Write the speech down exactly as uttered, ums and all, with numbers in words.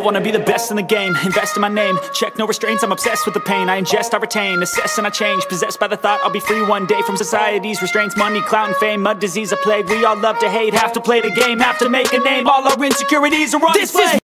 wanna be the best in the game, invest in my name, check no restraints, I'm obsessed with the pain. I ingest, I retain, assess and I change, possessed by the thought I'll be free one day from society's restraints. Money, clout and fame, mud, disease, a plague. We all love to hate, have to play the game, have to make a name. All our insecurities are on display.